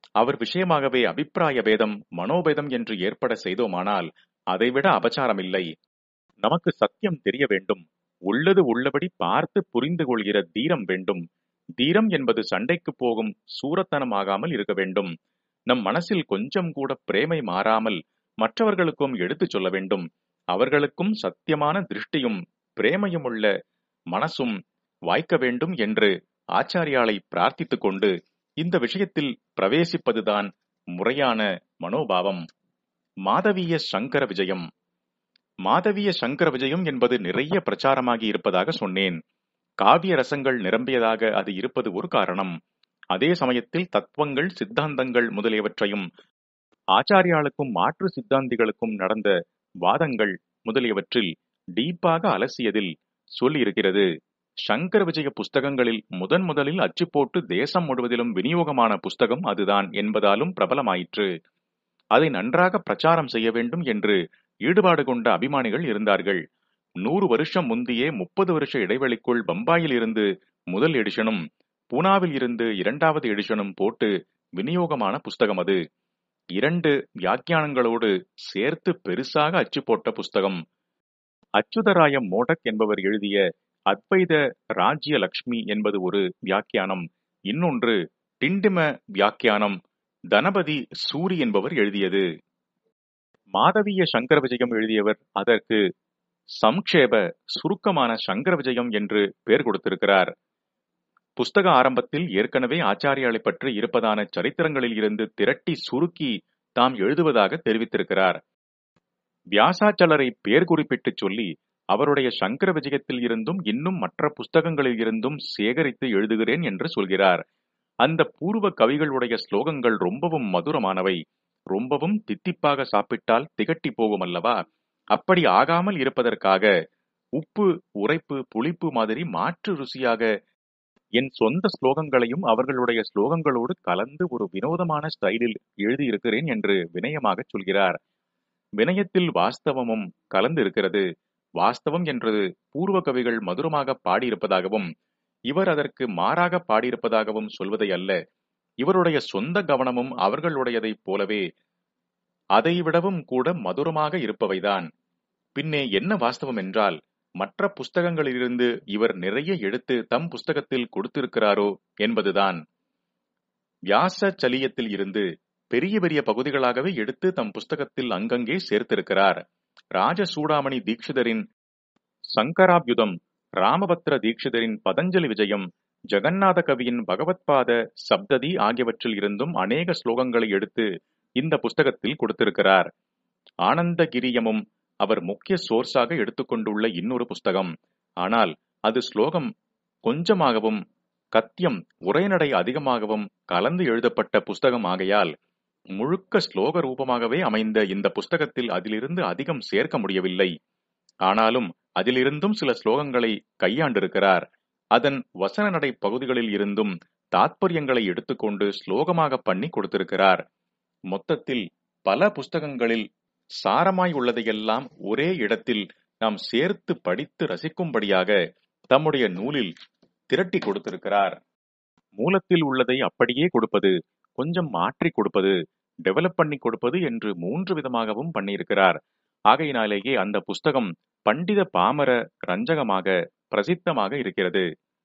அவர் விஷயமாகவே அபிப்பிராய பேதம் மனோபேதம் என்று ஏற்பட செய்தோமானால் அதைவிட அபச்சாரமில்லை. நமக்கு சத்தியம் தெரிய வேண்டும். உள்ளது உள்ளபடி பார்த்து புரிந்து கொள்கிற தீரம் வேண்டும். தீரம் என்பது சண்டைக்கு போகும் சூரத்தனமாகாமல் இருக்க வேண்டும். நம் மனசில் கொஞ்சம் கூட பிரேமை மாறாமல் மற்றவர்களுக்கும் எடுத்துச் சொல்ல வேண்டும். அவர்களுக்கும் சத்தியமான திருஷ்டியும் பிரேமையும் உள்ள மனசும் வாய்க்க வேண்டும் என்று ஆச்சாரியாலை பிரார்த்தித்துக் கொண்டு இந்த விஷயத்தில் பிரவேசிப்பதுதான் முறையான மனோபாவம். மாதவீய சங்கர விஜயம். மாதவீய சங்கர விஜயம் என்பது நிறைய பிரச்சாரமாகி இருப்பதாக சொன்னேன். காவிய ரசங்கள் நிரம்பியதாக அது இருப்பது ஒரு காரணம். அதே சமயத்தில் தத்துவங்கள், சித்தாந்தங்கள் முதலியவற்றையும் ஆச்சாரியாளுக்கும் மாற்று சித்தாந்திகளுக்கும் நடந்த வாதங்கள் முதலியவற்றில் டீப்பாக அலசியதில் சொல்லியிருக்கிறது. சங்கர விஜய புஸ்தகங்களில் முதலில் அச்சு போட்டு தேசம் முழுவதிலும் விநியோகமான புஸ்தகம் அதுதான் என்பதாலும் பிரபலமாயிற்று. அதை நன்றாக பிரச்சாரம் செய்ய வேண்டும் என்று ஈடுபாடு கொண்ட அபிமானிகள் இருந்தார்கள். 100 வருஷம் முந்தியே 30 வருஷ இடைவெளிக்குள் பம்பாயில் இருந்து முதல் எடிஷனும் பூனாவில் இருந்து 2வது எடிஷனும் போட்டு விநியோகமான புஸ்தகம் அது. 2 வியாக்கியானங்களோடு சேர்த்து பெருசாக அச்சு போட்ட புஸ்தகம். அச்சுதராய மோடக் என்பவர் எழுதிய அத்வைத ராஜ்ய லக்ஷ்மி என்பது ஒரு வியாக்கியானம். இன்னொன்று டிண்டிம வியாக்கியானம் தனபதி சூரி என்பவர் எழுதியது. மாதவீய சங்கர விஜயம் எழுதியவர் அதற்கு சம்க்ஷேப சுருக்கமான சங்கர விஜயம் என்று பெயர் கொடுத்திருக்கிறார். புஸ்தக ஆரம்பத்தில் ஏற்கனவே ஆச்சாரியாலை பற்றி இருப்பதான சரித்திரங்களில் இருந்து திரட்டி சுருக்கி தாம் எழுதுவதாக தெரிவித்திருக்கிறார். வியாசாச்சலரை பெயர் குறிப்பிட்டு சொல்லி அவருடைய சங்கர விஜயத்தில் இருந்தும் இன்னும் மற்ற புஸ்தகங்களில் இருந்தும் சேகரித்து எழுதுகிறேன் என்று சொல்கிறார். அந்த பூர்வ கவிகளுடைய ஸ்லோகங்கள் ரொம்பவும் மதுரமானவை. ரொம்பவும் தித்திப்பாக சாப்பிட்டால் திகட்டி போகும் அல்லவா? அப்படி ஆகாமல் இருப்பதற்காக உப்பு, உரைப்பு, புளிப்பு மாதிரி மாற்று ருசியாக என் சொந்த ஸ்லோகங்களையும் அவர்களுடைய ஸ்லோகங்களோடு கலந்து ஒரு வினோதமான ஸ்டைலில் எழுதியிருக்கிறேன் என்று வினயமாக சொல்கிறார். வினயத்தில் வாஸ்தவமும் கலந்து இருக்கிறது. வாஸ்தவம் என்றது பூர்வ கவிகள் மதுரமாக பாடியிருப்பதாகவும் இவர் அதற்கு மாறாக பாடியிருப்பதாகவும் சொல்வதை அல்ல. இவருடைய சொந்த கவனமும் அவர்களுடையதைப் போலவே அதைவிடவும் கூட மதுரமாக இருப்பவைதான். பின்னே என்ன வாஸ்தவம் என்றால், மற்ற புஸ்தகங்களிலிருந்து இவர் நிறைய எடுத்து தம் புஸ்தகத்தில் கொடுத்திருக்கிறாரோ என்பதுதான். வியாச சலியத்தில் இருந்து பெரிய பெரிய பகுதிகளாகவே எடுத்து தம் புஸ்தகத்தில் அங்கங்கே சேர்த்திருக்கிறார். ராஜசூடாமணி தீட்சிதரின் சங்கராபியுதம், ராமபத்ர தீட்சிதரின் பதஞ்சலி விஜயம், ஜெகநாத கவியின் பகவத்பாத சப்ததி ஆகியவற்றில் இருந்தும் அநேக ஸ்லோகங்களை எடுத்து இந்த புஸ்தகத்தில் கொடுத்திருக்கிறார். ஆனந்தகிரியமும் அவர் முக்கிய சோர்ஸாக எடுத்துக்கொண்டுள்ள இன்னொரு புஸ்தகம். ஆனால் அது ஸ்லோகம் கொஞ்சமாகவும் கத்தியம் உரைநடை அதிகமாகவும் கலந்து எழுதப்பட்ட புஸ்தகம் ஆகையால் முழுக்க ஸ்லோக ரூபமாகவே அமைந்த இந்த புஸ்தகத்தில் அதிலிருந்து அதிகம் சேர்க்க முடியவில்லை. ஆனாலும் அதிலிருந்தும் சில ஸ்லோகங்களை கையாண்டிருக்கிறார். அதன் வசன நடை பகுதிகளில் இருந்தும் தாத்பரியங்களை எடுத்துக்கொண்டு ஸ்லோகமாக பண்ணி கொடுத்திருக்கிறார். மொத்தத்தில் பல புஸ்தகங்களில் சாரமாய் உள்ளதையெல்லாம் ஒரே இடத்தில் நாம் சேர்த்து படித்து ரசிக்கும்படியாக தம்முடைய நூலில் திரட்டி கொடுத்திருக்கிறார். மூலத்தில் உள்ளதை அப்படியே கொடுப்பது, கொஞ்சம் மாற்றி கொடுப்பது, டெவலப் பண்ணி கொடுப்பது என்று 3 விதமாகவும் பண்ணியிருக்கிறார். ஆகையினாலேயே அந்த புஸ்தகம் பண்டித பாமர ரஞ்சகமாக பிரசித்தமாக இருக்கிறது.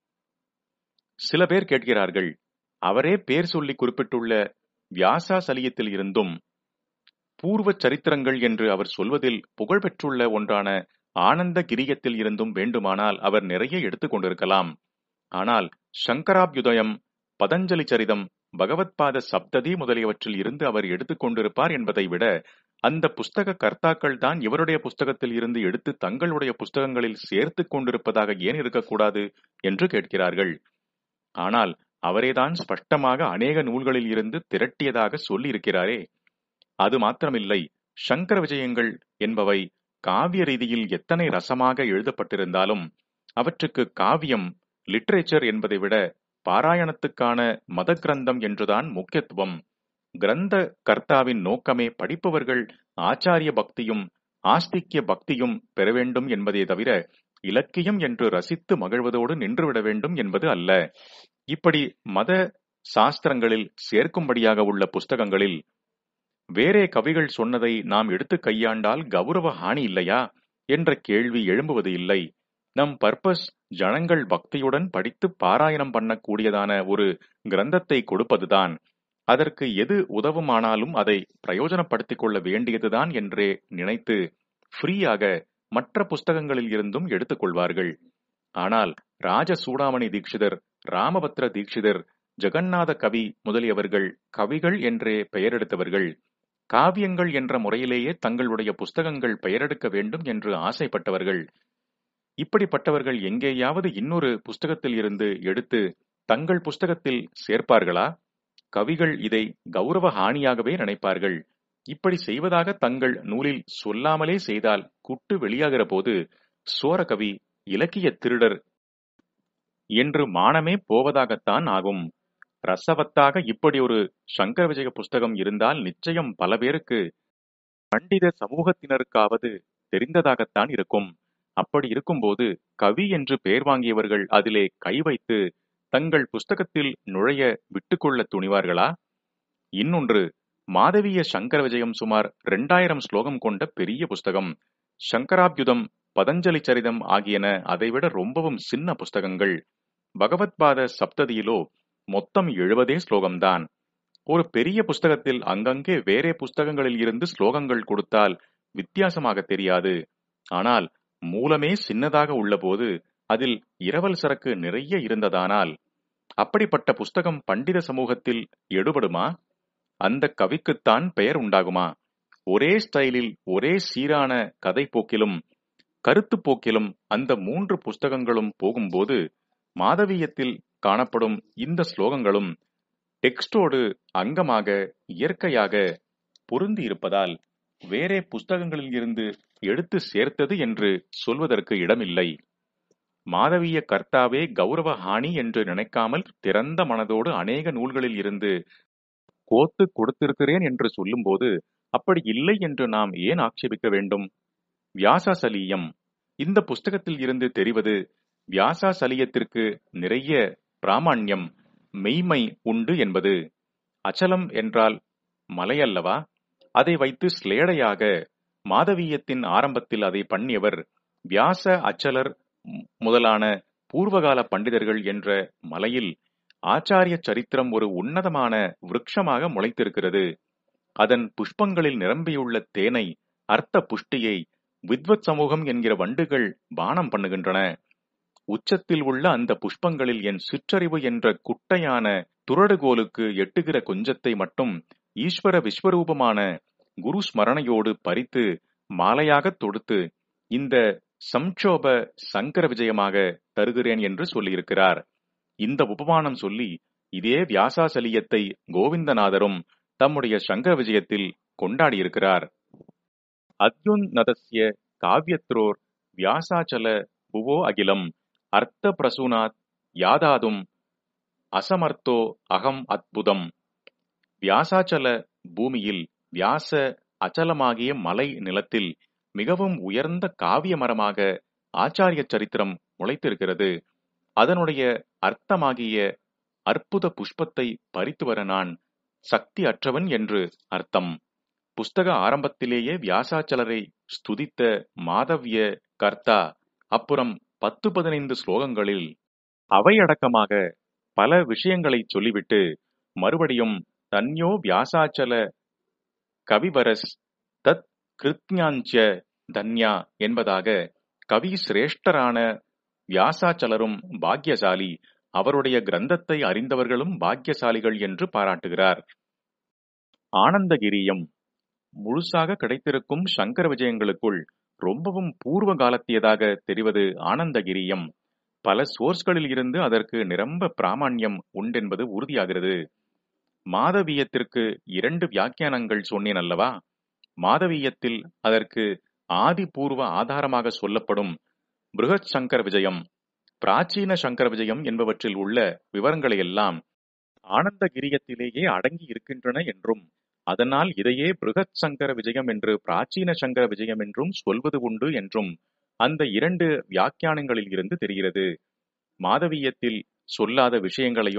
சில பேர் கேட்கிறார்கள், அவரே பேர் சொல்லி குறிப்பிட்டுள்ள வியாசா சலியத்தில் இருந்தும் பூர்வ சரித்திரங்கள் என்று அவர் சொல்வதில் புகழ்பெற்றுள்ள ஒன்றான ஆனந்த கிரியத்தில் இருந்தும் வேண்டுமானால் அவர் நிறைய எடுத்துக் கொண்டிருக்கலாம். ஆனால் சங்கராபியுதயம், பதஞ்சலி சரிதம், பகவத்பாத சப்ததி முதலியவற்றில் இருந்து அவர் எடுத்துக் கொண்டிருப்பார் என்பதை விட அந்த புஸ்தக கர்த்தாக்கள் தான் இவருடைய புஸ்தகத்தில் இருந்து எடுத்து தங்களுடைய புஸ்தகங்களில் சேர்த்து கொண்டிருப்பதாக ஏன் இருக்கக்கூடாது என்று கேட்கிறார்கள். ஆனால் அவரேதான் ஸ்பஷ்டமாக அநேக நூல்களில் இருந்து திரட்டியதாக சொல்லி இருக்கிறாரே. அது மாத்திரமில்லை, சங்கர விஜயங்கள் என்பவை காவிய ரீதியில் எத்தனை ரசமாக எழுதப்பட்டிருந்தாலும் அவற்றுக்கு காவியம், லிட்ரேச்சர் என்பதை விட பாராயணத்துக்கான மத கிரந்தம் என்றுதான் முக்கியத்துவம். கிரந்த கர்த்தாவின் நோக்கமே படிப்பவர்கள் ஆச்சாரிய பக்தியும் ஆஸ்திக்ய பக்தியும் பெற வேண்டும் என்பதே தவிர இலக்கியம் என்று ரசித்து மகிழ்வதோடு நின்றுவிட வேண்டும் என்பது அல்ல. இப்படி மத சாஸ்திரங்களில் சேர்க்கும்படியாக உள்ள புஸ்தகங்களில் வேறே கவிகள் சொன்னதை நாம் எடுத்து கையாண்டால் கௌரவ ஹானி இல்லையா என்ற கேள்வி எழும்புவது இல்லை. நம் பர்பஸ் ஜனங்கள் பக்தியுடன் படித்து பாராயணம் பண்ணக்கூடியதான ஒரு கிரந்தத்தை கொடுப்பதுதான். அதற்கு எது உதவுமானாலும் அதை பிரயோஜனப்படுத்திக் கொள்ள வேண்டியதுதான் என்றே நினைத்து ஃப்ரீயாக மற்ற புஸ்தகங்களில் இருந்தும் எடுத்துக்கொள்வார்கள். ஆனால் ராஜ சூடாமணி தீட்சிதர், ராமபத்ர தீட்சிதர், ஜெகநாத கவி முதலியவர்கள் கவிகள் என்றே பெயரெடுத்தவர்கள். காவியங்கள் என்ற முறையிலேயே தங்களுடைய புஸ்தகங்கள் பெயரெடுக்க வேண்டும் என்று ஆசைப்பட்டவர்கள். இப்படிப்பட்டவர்கள் எங்கேயாவது இன்னொரு புஸ்தகத்தில் இருந்து எடுத்து தங்கள் புஸ்தகத்தில் சேர்ப்பார்களா? கவிகள் இதை கௌரவ ஹானியாகவே நினைப்பார்கள். இப்படி செய்வதாக தங்கள் நூலில் சொல்லாமலே செய்தால் குட்டு வெளியாகிற போது சோரகவி, இலக்கிய திருடர் என்று மானமே போவதாகத்தான் ஆகும். ரசவத்தாக இப்படி ஒரு சங்கர விஜய புஸ்தகம் இருந்தால் நிச்சயம் பல பேருக்கு, பண்டித சமூகத்தினருக்காவது தெரிந்ததாகத்தான் இருக்கும். அப்படி இருக்கும்போது கவி என்று பெயர் வாங்கியவர்கள் அதிலே கை வைத்து தங்கள் புஸ்தகத்தில் நுழைய விட்டுக்கொள்ள துணிவார்களா? இன்னொன்று, மாதவிய சங்கர விஜயம் சுமார் 2000 ஸ்லோகம் கொண்ட பெரிய புஸ்தகம். சங்கராபியுதம், பதஞ்சலி சரிதம் ஆகியன அதைவிட ரொம்பவும் சின்ன புஸ்தகங்கள். பகவத்பாத சப்ததியிலோ மொத்தம் 70 ஸ்லோகம்தான். ஒரு பெரிய புஸ்தகத்தில் அங்கங்கே வேறே புஸ்தகங்களில் இருந்து ஸ்லோகங்கள் கொடுத்தால் வித்தியாசமாக தெரியாது. ஆனால் மூலமே சின்னதாக உள்ளபோது அதில் இரவல் சரக்கு நிறைய இருந்ததானால் அப்படிப்பட்ட புஸ்தகம் பண்டித சமூகத்தில் எடுபடுமா? அந்த கவிக்குத்தான் பெயர் உண்டாகுமா? ஒரே ஸ்டைலில், ஒரே சீரான கதை போக்கிலும் கருத்து போக்கிலும் அந்த 3 புஸ்தகங்களும் போகும்போது மாதவியத்தில் காணப்படும் இந்த ஸ்லோகங்களும் டெக்ஸ்டோடு அங்கமாக இயற்கையாக பொருந்தி இருப்பதால் வேறே புஸ்தகங்களில் இருந்து எடுத்து சேர்த்தது என்று சொல்வதற்கு இடமில்லை. மாதவிய கர்த்தாவே கௌரவ ஹானி என்று நினைக்காமல் திறந்த மனதோடு அநேக நூல்களில் இருந்து கோத்து கொடுத்திருக்கிறேன் என்று சொல்லும்போது அப்படி இல்லை என்று நாம் ஏன் ஆட்சேபிக்க வேண்டும்? வியாசாசலீயம், இந்த புஸ்தகத்தில் இருந்து தெரிவது வியாசாசலியத்திற்கு நிறைய பிராமாண்யம், மெய்மை உண்டு என்பது. அச்சலம் என்றால் மலையல்லவா? அதை வைத்து ஸ்லேடையாக மாதவீயத்தின் ஆரம்பத்தில் அதை பண்ணியவர் வியாச, அச்சலர் முதலான பூர்வகால பண்டிதர்கள் என்ற மலையில் ஆச்சாரிய சரித்திரம் ஒரு உன்னதமான விருட்சமாக முளைத்திருக்கிறது. அதன் புஷ்பங்களில் நிரம்பியுள்ள தேனை, அர்த்த புஷ்டியை வித்வத் சமூகம் என்கிற வண்டுகள் பானம் பண்ணுகின்றன. உச்சத்தில் உள்ள அந்த புஷ்பங்களில் என் சிற்றறிவு என்ற குட்டையான துரடுகோலுக்கு எட்டுகிற கொஞ்சத்தை மட்டும் ஈஸ்வர விஸ்வரூபமான குரு ஸ்மரணையோடு பறித்து மாலையாக தொடுத்து இந்த சம்சோப சங்கர விஜயமாக தருகிறேன் என்று சொல்லியிருக்கிறார். இந்த உபமானம் சொல்லி இதே வியாசாசலியத்தை கோவிந்தநாதரும் தம்முடைய சங்கர விஜயத்தில் கொண்டாடியிருக்கிறார். அத்யுன்னதஸ்ய காவ்யத்ரோர் வியாசாச்சல புவோ அகிலம் அர்த்த பிரசூனாத் யாதாதும் அசமர்த்தோ அகம் அத்புதம். வியாசாச்சல பூமியில், வியாச அச்சலமாகிய மலை நிலத்தில் மிகவும் உயர்ந்த காவிய மரமாக ஆச்சாரிய சரித்திரம் முளைத்திருக்கிறது. அதனுடைய அர்த்தமாகிய அற்புத புஷ்பத்தை பறித்து வர நான் சக்தி அற்றவன் என்று அர்த்தம். புஸ்தக ஆரம்பத்திலேயே வியாசாச்சலரை ஸ்துதித்த மாதவ்ய கர்த்தா அப்புறம் 10-15 ஸ்லோகங்களில் அவையடக்கமாக பல விஷயங்களை சொல்லிவிட்டு மறுபடியும் தன்யோ வியாசாச்சல கவிவரஸ் தத் கிருத்ஞாஞ்ச தன்யா என்பதாக கவி சிரேஷ்டரான வியாசாச்சலரும் பாக்யசாலி, அவருடைய கிரந்தத்தை அறிந்தவர்களும் பாக்யசாலிகள் என்று பாராட்டுகிறார். ஆனந்தகிரியம் முழுசாக கிடைத்திருக்கும் சங்கர விஜயங்களுக்குள் ரொம்பவும் பூர்வ காலத்தியதாக தெரிவது ஆனந்தகிரியம். பல சோர்ஸ்களில் இருந்து அதற்கு நிரம்ப பிராமாண்யம் உண்டென்பது உறுதியாகிறது. மாதவீயத்திற்கு 2 வியாக்கியானங்கள் சொன்னேன் அல்லவா? மாதவீயத்தில் அதற்கு ஆதிபூர்வ ஆதாரமாக சொல்லப்படும் பிருகத் சங்கர விஜயம், பிராச்சீன சங்கர விஜயம் என்பவற்றில் உள்ள விவரங்களையெல்லாம் ஆனந்தகிரியத்திலேயே அடங்கி இருக்கின்றன என்றும், அதனால் இதையே பிருகத் சங்கர விஜயம் என்று பிராச்சீன சங்கர விஜயம் என்றும் சொல்வது உண்டு என்றும் அந்த 2 வியாக்கியானங்களில் இருந்து தெரிகிறது. மாதவீயத்தில் சொல்லாத விஷயங்களையும்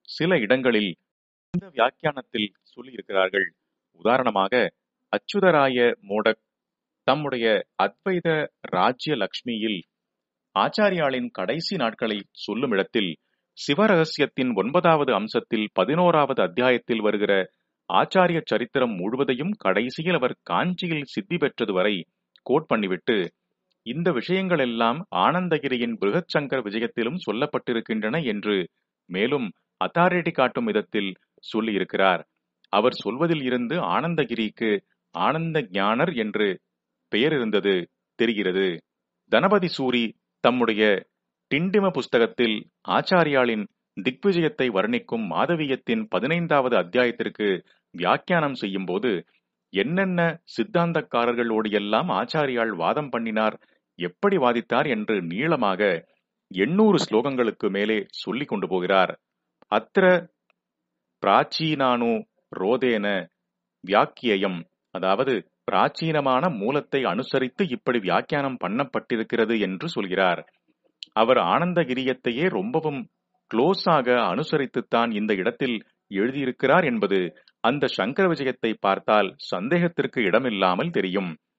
சில இடங்களில் இந்த வியாக்கியானத்தில் சொல்லியிருக்கிறார்கள். உதாரணமாக, அச்சுதராய மோடக் தம்முடைய அத்வைத ராஜ்ய லக்ஷ்மியில் ஆச்சாரியாளின் கடைசி நாட்களை சொல்லும் இடத்தில் சிவரகசியத்தின் 9வது அம்சத்தில் 11வது அத்தியாயத்தில் வருகிற ஆச்சாரிய சரித்திரம் முழுவதையும் கடைசியில் அவர் காஞ்சியில் சித்தி பெற்றது வரை கோட் பண்ணிவிட்டு, இந்த விஷயங்கள் எல்லாம் ஆனந்தகிரியின் பிருகத் சங்கர விஜயத்திலும் சொல்லப்பட்டிருக்கின்றன என்று மேலும் அத்தாரிட்டி காட்டும் விதத்தில் சொல்லியிருக்கிறார். அவர் சொல்வதில் இருந்து ஆனந்தகிரிக்கு ஆனந்த ஞானர் என்று பெயர் இருந்தது தெரிகிறது. தனபதி சூரி தம்முடைய டிண்டிம புஸ்தகத்தில் ஆச்சாரியாளின் திக்விஜயத்தை வர்ணிக்கும் மாதவியத்தின் 15வது அத்தியாயத்திற்கு வியாக்கியானம் செய்யும் போது என்னென்ன சித்தாந்தக்காரர்களோடு எல்லாம் ஆச்சாரியால் வாதம் பண்ணினார், எப்படி வாதித்தார் என்று நீளமாக 800 ஸ்லோகங்களுக்கு மேலே சொல்லிக் கொண்டு போகிறார். அத்திர பிராச்சீனானு ரோதேன வியாக்கியம், அதாவது பிராச்சீனமான மூலத்தை அனுசரித்து இப்படி வியாக்கியானம் பண்ணப்பட்டிருக்கிறது என்று சொல்கிறார். அவர் ஆனந்தகிரியத்தையே ரொம்பவும் க்ளோஸாக அனுசரித்துத்தான் இந்த இடத்தில் எழுதியிருக்கிறார் என்பது அந்த சங்கர விஜயத்தை பார்த்தால் சந்தேகத்திற்கு இடமில்லாமல் தெரியும்.